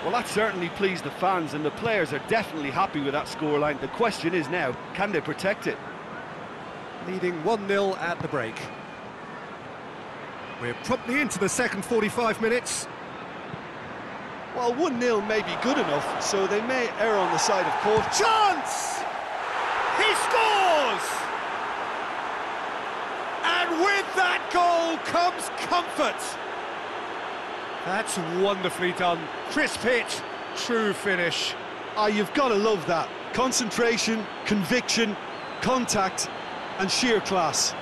Well, that certainly pleased the fans, and the players are definitely happy with that scoreline. The question is now, can they protect it? Leading 1-0 at the break. We're promptly into the second 45 minutes. Well, 1-0 may be good enough, so they may err on the side of caution. Chance! He scores! And with that goal comes comfort. That's wonderfully done. Crisp hit, true finish. Ah, you've got to love that. Concentration, conviction, contact, and sheer class.